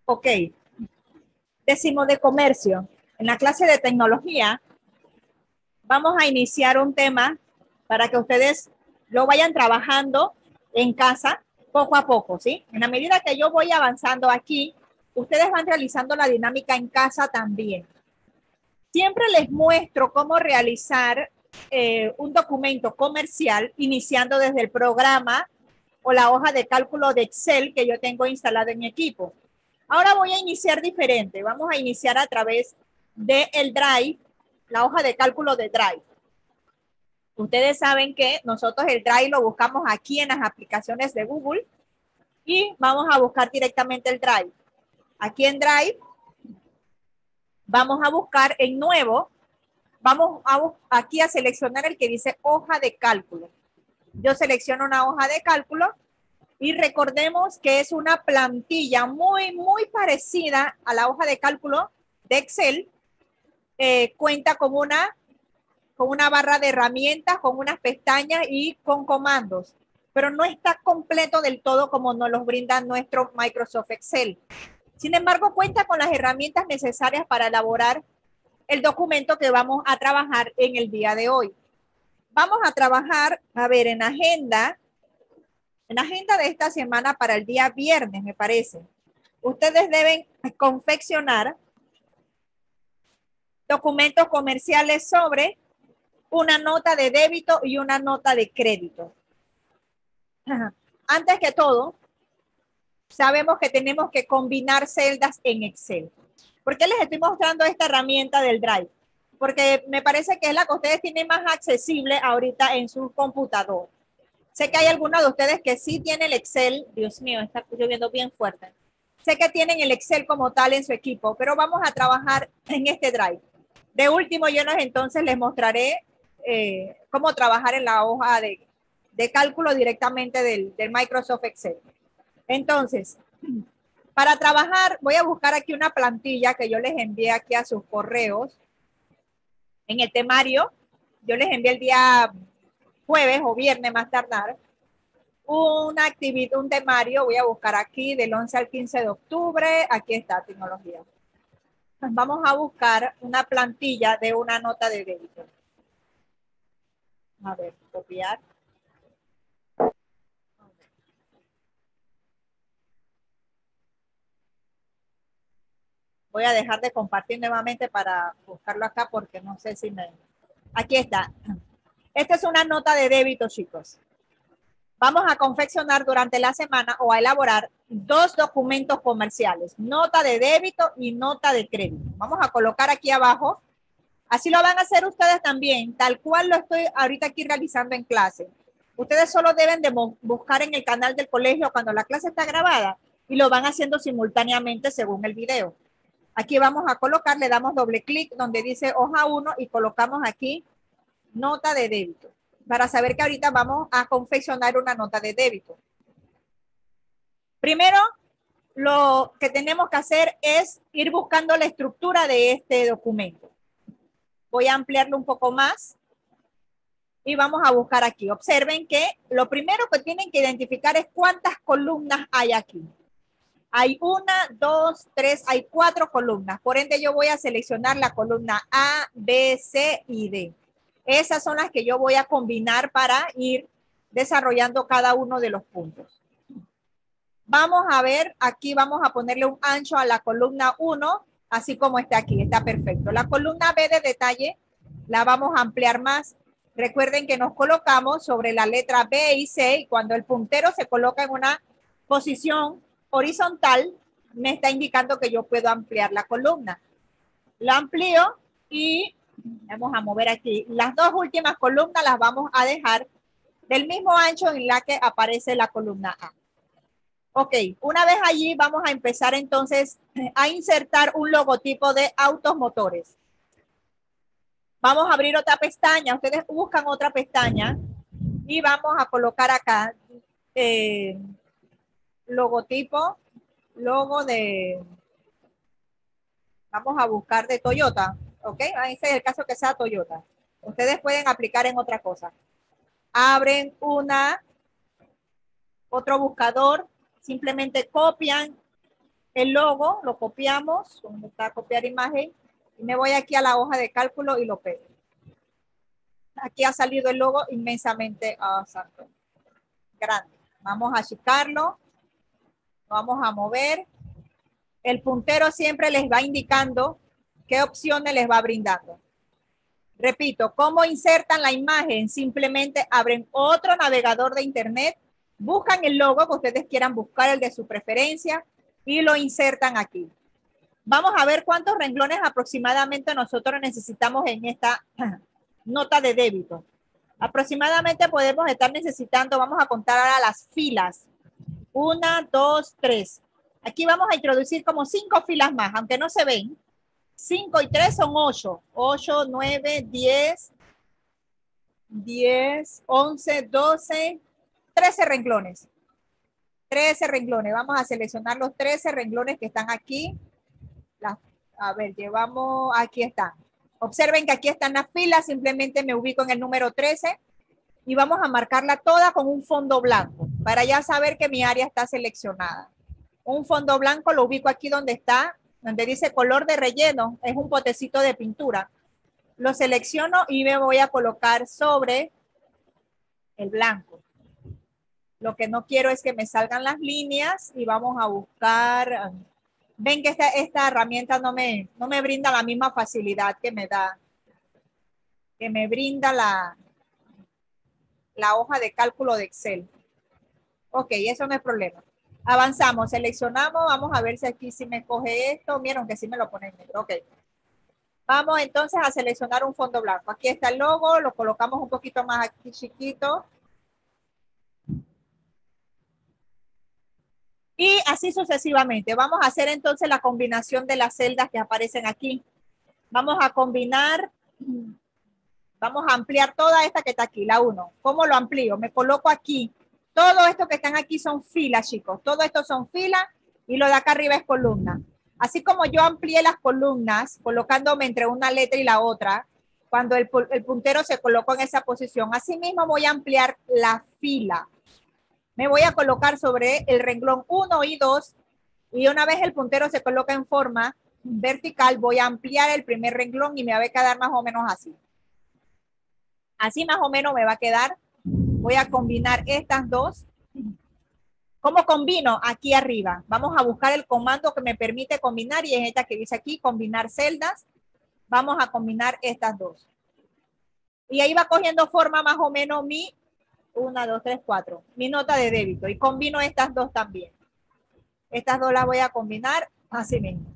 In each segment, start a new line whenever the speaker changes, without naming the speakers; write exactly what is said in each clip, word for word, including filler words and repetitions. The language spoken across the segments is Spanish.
Ok, décimo de comercio. En la clase de tecnología vamos a iniciar un tema para que ustedes lo vayan trabajando en casa poco a poco, ¿sí? En la medida que yo voy avanzando aquí, ustedes van realizando la dinámica en casa también. Siempre les muestro cómo realizar eh, un documento comercial iniciando desde el programa o la hoja de cálculo de Excel que yo tengo instalado en mi equipo. Ahora voy a iniciar diferente. Vamos a iniciar a través del Drive, la hoja de cálculo de Drive. Ustedes saben que nosotros el Drive lo buscamos aquí en las aplicaciones de Google y vamos a buscar directamente el Drive. Aquí en Drive vamos a buscar en nuevo, vamos a, aquí a seleccionar el que dice hoja de cálculo. Yo selecciono una hoja de cálculo y recordemos que es una plantilla muy, muy parecida a la hoja de cálculo de Excel. Eh, cuenta con una, con una barra de herramientas, con unas pestañas y con comandos, pero no está completo del todo como nos los brinda nuestro Microsoft Excel. Sin embargo, cuenta con las herramientas necesarias para elaborar el documento que vamos a trabajar en el día de hoy. Vamos a trabajar, a ver, en agenda, en agenda de esta semana para el día viernes, me parece. Ustedes deben confeccionar documentos comerciales sobre una nota de débito y una nota de crédito. Antes que todo, sabemos que tenemos que combinar celdas en Excel. ¿Por qué les estoy mostrando esta herramienta del Drive? Porque me parece que es la que ustedes tienen más accesible ahorita en su computador. Sé que hay algunos de ustedes que sí tienen el Excel. Dios mío, está lloviendo bien fuerte. Sé que tienen el Excel como tal en su equipo, pero vamos a trabajar en este Drive. De último, yo entonces les mostraré eh, cómo trabajar en la hoja de, de cálculo directamente del, del Microsoft Excel. Entonces, para trabajar, voy a buscar aquí una plantilla que yo les envié aquí a sus correos. En el temario, yo les envié el día jueves o viernes más tardar, una actividad, un temario, voy a buscar aquí del once al quince de octubre, aquí está tecnología. Vamos a buscar una plantilla de una nota de débito. A ver, copiar. Voy a dejar de compartir nuevamente para buscarlo acá porque no sé si me... Aquí está. Esta es una nota de débito, chicos. Vamos a confeccionar durante la semana o a elaborar dos documentos comerciales, nota de débito y nota de crédito. Vamos a colocar aquí abajo. Así lo van a hacer ustedes también, tal cual lo estoy ahorita aquí realizando en clase. Ustedes solo deben de buscar en el canal del colegio cuando la clase está grabada y lo van haciendo simultáneamente según el video. Aquí vamos a colocar, le damos doble clic donde dice hoja uno y colocamos aquí nota de débito para saber que ahorita vamos a confeccionar una nota de débito. Primero, lo que tenemos que hacer es ir buscando la estructura de este documento. Voy a ampliarlo un poco más y vamos a buscar aquí. Observen que lo primero que tienen que identificar es cuántas columnas hay aquí. Hay una, dos, tres, hay cuatro columnas. Por ende, yo voy a seleccionar la columna A, B, C y D. Esas son las que yo voy a combinar para ir desarrollando cada uno de los puntos. Vamos a ver, aquí vamos a ponerle un ancho a la columna uno, así como está aquí, está perfecto. La columna B de detalle la vamos a ampliar más. Recuerden que nos colocamos sobre la letra B y C y cuando el puntero se coloca en una posición horizontal, me está indicando que yo puedo ampliar la columna. La amplío y vamos a mover aquí. Las dos últimas columnas las vamos a dejar del mismo ancho en la que aparece la columna A. Ok, una vez allí vamos a empezar entonces a insertar un logotipo de autos motores. Vamos a abrir otra pestaña. Ustedes buscan otra pestaña y vamos a colocar acá eh, logotipo, logo de, vamos a buscar de Toyota, ¿ok? Ese es el caso que sea Toyota. Ustedes pueden aplicar en otra cosa. Abren una, otro buscador, simplemente copian el logo, lo copiamos, donde está copiar imagen, y me voy aquí a la hoja de cálculo y lo pego. Aquí ha salido el logo inmensamente oh, santo, grande. Vamos a achicarlo, vamos a mover. El puntero siempre les va indicando qué opciones les va brindando. Repito, ¿cómo insertan la imagen? Simplemente abren otro navegador de internet, buscan el logo que ustedes quieran buscar, el de su preferencia, y lo insertan aquí. Vamos a ver cuántos renglones aproximadamente nosotros necesitamos en esta nota de débito. Aproximadamente podemos estar necesitando, vamos a contar ahora las filas. Una, dos, tres. Aquí vamos a introducir como cinco filas más, aunque no se ven. cinco y tres son ocho. ocho, nueve, diez, diez, once, doce, trece renglones. trece renglones. Vamos a seleccionar los trece renglones que están aquí. La, a ver, llevamos, aquí están. Observen que aquí están las filas, simplemente me ubico en el número trece y vamos a marcarla toda con un fondo blanco para ya saber que mi área está seleccionada. Un fondo blanco lo ubico aquí donde está, donde dice color de relleno, es un potecito de pintura. Lo selecciono y me voy a colocar sobre el blanco. Lo que no quiero es que me salgan las líneas y vamos a buscar... Ven que esta, esta herramienta no me, no me brinda la misma facilidad que me da, que me brinda la, la hoja de cálculo de Excel. Ok, eso no es problema. Avanzamos, seleccionamos, vamos a ver si aquí sí me coge esto. Vieron que sí me lo pone en negro. Ok. Vamos entonces a seleccionar un fondo blanco. Aquí está el logo, lo colocamos un poquito más aquí chiquito. Y así sucesivamente. Vamos a hacer entonces la combinación de las celdas que aparecen aquí. Vamos a combinar, vamos a ampliar toda esta que está aquí, la uno. ¿Cómo lo amplío? Me coloco aquí. Todo esto que están aquí son filas, chicos. Todo esto son filas y lo de acá arriba es columna. Así como yo amplié las columnas colocándome entre una letra y la otra, cuando el, el puntero se colocó en esa posición, así mismo voy a ampliar la fila. Me voy a colocar sobre el renglón uno y dos y una vez el puntero se coloca en forma vertical, voy a ampliar el primer renglón y me va a quedar más o menos así. Así más o menos me va a quedar. Voy a combinar estas dos. ¿Cómo combino? Aquí arriba. Vamos a buscar el comando que me permite combinar y es esta que dice aquí, combinar celdas. Vamos a combinar estas dos. Y ahí va cogiendo forma más o menos mi una, dos, tres, cuatro. Mi nota de débito. Y combino estas dos también. Estas dos las voy a combinar así mismo.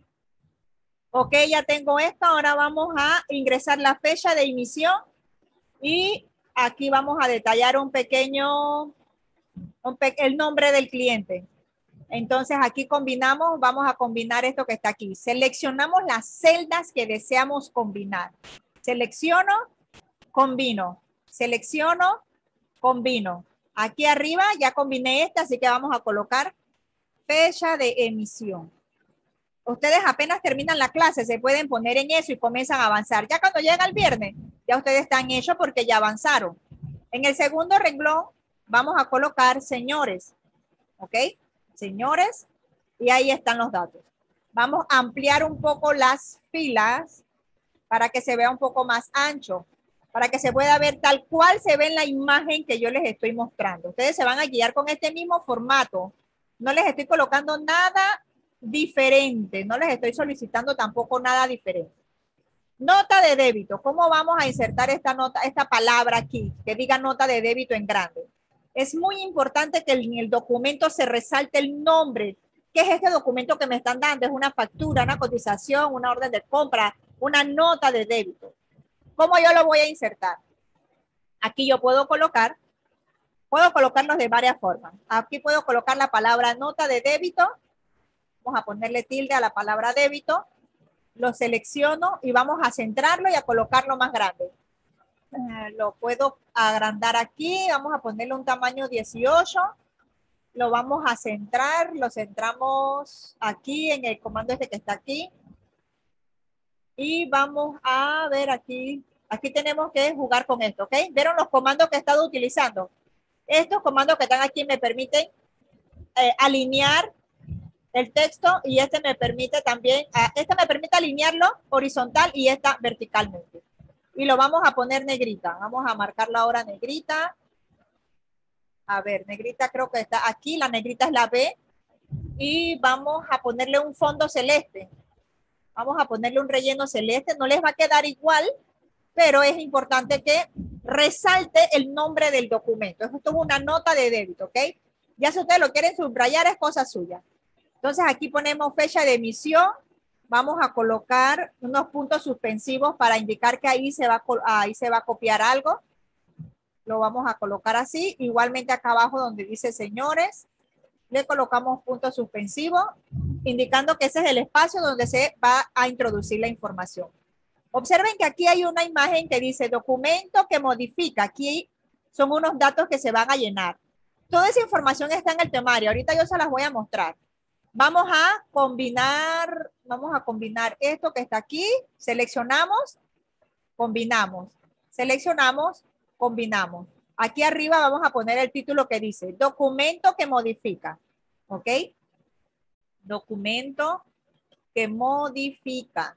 Ok, ya tengo esto. Ahora vamos a ingresar la fecha de emisión. Y aquí vamos a detallar un pequeño, un pe el nombre del cliente. Entonces aquí combinamos, vamos a combinar esto que está aquí. Seleccionamos las celdas que deseamos combinar. Selecciono, combino. Selecciono, combino. Aquí arriba ya combiné esta, así que vamos a colocar fecha de emisión. Ustedes apenas terminan la clase, se pueden poner en eso y comienzan a avanzar. Ya cuando llega el viernes, ya ustedes están hechos porque ya avanzaron. En el segundo renglón vamos a colocar señores. ¿Ok? Señores. Y ahí están los datos. Vamos a ampliar un poco las filas para que se vea un poco más ancho, para que se pueda ver tal cual se ve en la imagen que yo les estoy mostrando. Ustedes se van a guiar con este mismo formato. No les estoy colocando nada diferente. No les estoy solicitando tampoco nada diferente. Nota de débito. ¿Cómo vamos a insertar esta nota, esta palabra aquí, que diga nota de débito en grande? Es muy importante que en el documento se resalte el nombre. ¿Qué es este documento que me están dando? Es una factura, una cotización, una orden de compra, una nota de débito. ¿Cómo yo lo voy a insertar? Aquí yo puedo colocar, puedo colocarlos de varias formas. Aquí puedo colocar la palabra nota de débito. Vamos a ponerle tilde a la palabra débito. Lo selecciono y vamos a centrarlo y a colocarlo más grande. Eh, lo puedo agrandar aquí. Vamos a ponerle un tamaño dieciocho. Lo vamos a centrar. Lo centramos aquí en el comando este que está aquí. Y vamos a ver aquí. Aquí tenemos que jugar con esto, ¿ok? ¿Vieron los comandos que he estado utilizando? Estos comandos que están aquí me permiten eh, alinear el texto y este me permite también, este me permite alinearlo horizontal y esta verticalmente. Y lo vamos a poner negrita. Vamos a marcarlo ahora negrita. A ver, negrita creo que está aquí. La negrita es la B. Y vamos a ponerle un fondo celeste. Vamos a ponerle un relleno celeste. No les va a quedar igual, pero es importante que resalte el nombre del documento. Esto es una nota de débito, ¿ok? Ya si ustedes lo quieren subrayar es cosa suya. Entonces aquí ponemos fecha de emisión. Vamos a colocar unos puntos suspensivos para indicar que ahí se va a, ahí se va a copiar algo. Lo vamos a colocar así. Igualmente acá abajo donde dice señores, le colocamos puntos suspensivos, indicando que ese es el espacio donde se va a introducir la información. Observen que aquí hay una imagen que dice documento que modifica. Aquí son unos datos que se van a llenar. Toda esa información está en el temario. Ahorita yo se las voy a mostrar. Vamos a combinar, vamos a combinar esto que está aquí. Seleccionamos, combinamos. Seleccionamos, combinamos. Aquí arriba vamos a poner el título que dice documento que modifica. ¿Ok? Documento que modifica.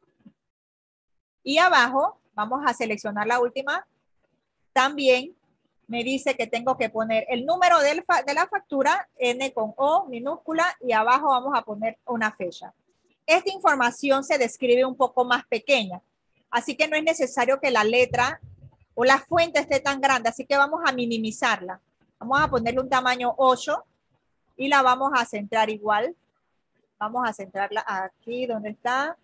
Y abajo vamos a seleccionar la última. También me dice que tengo que poner el número del fa de la factura, N con O minúscula, y abajo vamos a poner una fecha. Esta información se describe un poco más pequeña, así que no es necesario que la letra o la fuente esté tan grande, así que vamos a minimizarla. Vamos a ponerle un tamaño ocho y la vamos a centrar igual. Vamos a centrarla aquí donde está.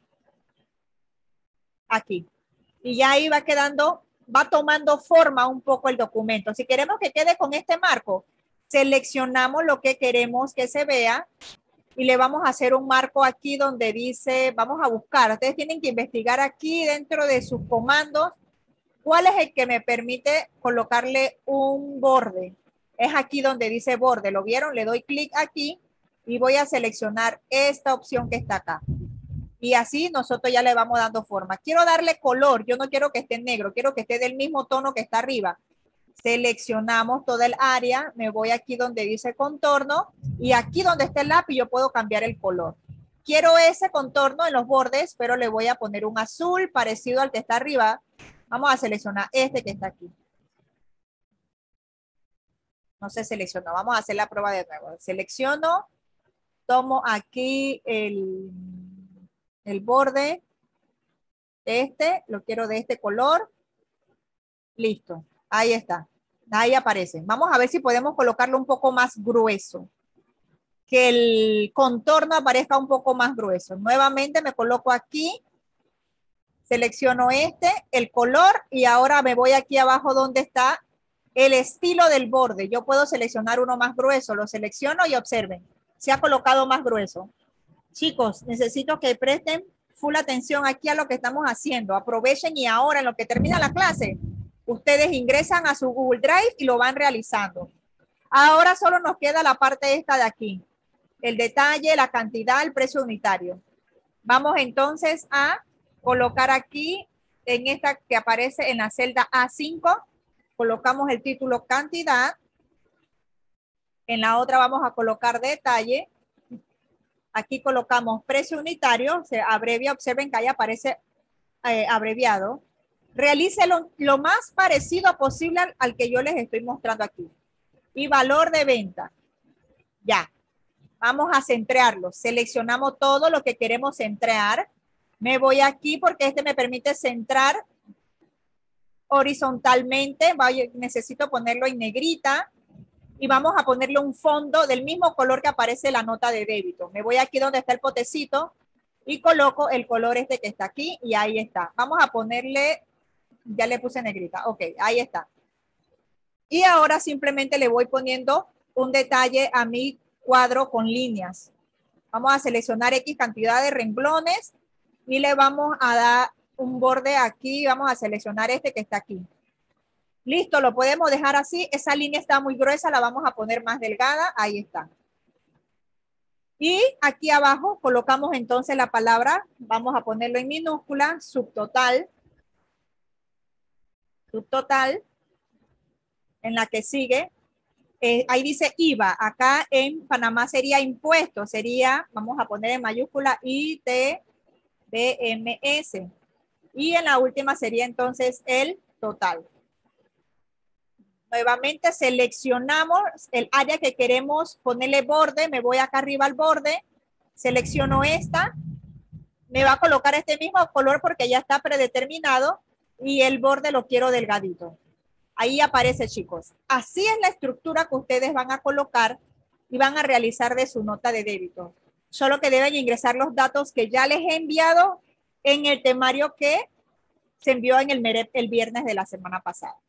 Aquí. Y ya ahí va quedando, va tomando forma un poco el documento. Si queremos que quede con este marco, seleccionamos lo que queremos que se vea y le vamos a hacer un marco aquí donde dice, vamos a buscar. Ustedes tienen que investigar aquí dentro de sus comandos cuál es el que me permite colocarle un borde. Es aquí donde dice borde. ¿Lo vieron? Le doy clic aquí y voy a seleccionar esta opción que está acá. Y así nosotros ya le vamos dando forma. Quiero darle color, yo no quiero que esté negro, quiero que esté del mismo tono que está arriba. Seleccionamos toda el área, me voy aquí donde dice contorno y aquí donde está el lápiz yo puedo cambiar el color. Quiero ese contorno en los bordes, pero le voy a poner un azul parecido al que está arriba. Vamos a seleccionar este que está aquí. No se seleccionó, vamos a hacer la prueba de nuevo. Selecciono, tomo aquí el... el borde, este, lo quiero de este color, listo, ahí está, ahí aparece. Vamos a ver si podemos colocarlo un poco más grueso, que el contorno aparezca un poco más grueso. Nuevamente me coloco aquí, selecciono este, el color, y ahora me voy aquí abajo donde está el estilo del borde. Yo puedo seleccionar uno más grueso, lo selecciono y observen, se ha colocado más grueso. Chicos, necesito que presten full atención aquí a lo que estamos haciendo. Aprovechen y ahora en lo que termina la clase, ustedes ingresan a su Google Drive y lo van realizando. Ahora solo nos queda la parte esta de aquí. El detalle, la cantidad, el precio unitario. Vamos entonces a colocar aquí en esta que aparece en la celda A cinco. Colocamos el título cantidad. En la otra vamos a colocar detalle. Aquí colocamos precio unitario, se abrevia, observen que ahí aparece eh, abreviado. Realice lo, lo más parecido posible al, al que yo les estoy mostrando aquí. Y valor de venta. Ya. Vamos a centrarlo. Seleccionamos todo lo que queremos centrar. Me voy aquí porque este me permite centrar horizontalmente. Vaya, necesito ponerlo en negrita. Y vamos a ponerle un fondo del mismo color que aparece la nota de débito. Me voy aquí donde está el potecito y coloco el color este que está aquí y ahí está. Vamos a ponerle, ya le puse negrita, ok, ahí está. Y ahora simplemente le voy poniendo un detalle a mi cuadro con líneas. Vamos a seleccionar X cantidad de renglones y le vamos a dar un borde aquí. Vamos a seleccionar este que está aquí. Listo, lo podemos dejar así. Esa línea está muy gruesa, la vamos a poner más delgada. Ahí está. Y aquí abajo colocamos entonces la palabra, vamos a ponerlo en minúscula, subtotal. Subtotal. En la que sigue, Eh, ahí dice I V A, acá en Panamá sería impuesto, sería, vamos a poner en mayúscula I T B M S. Y en la última sería entonces el total. Nuevamente seleccionamos el área que queremos ponerle borde, me voy acá arriba al borde, selecciono esta, me va a colocar este mismo color porque ya está predeterminado y el borde lo quiero delgadito. Ahí aparece, chicos. Así es la estructura que ustedes van a colocar y van a realizar de su nota de débito. Solo que deben ingresar los datos que ya les he enviado en el temario que se envió en el, el viernes de la semana pasada.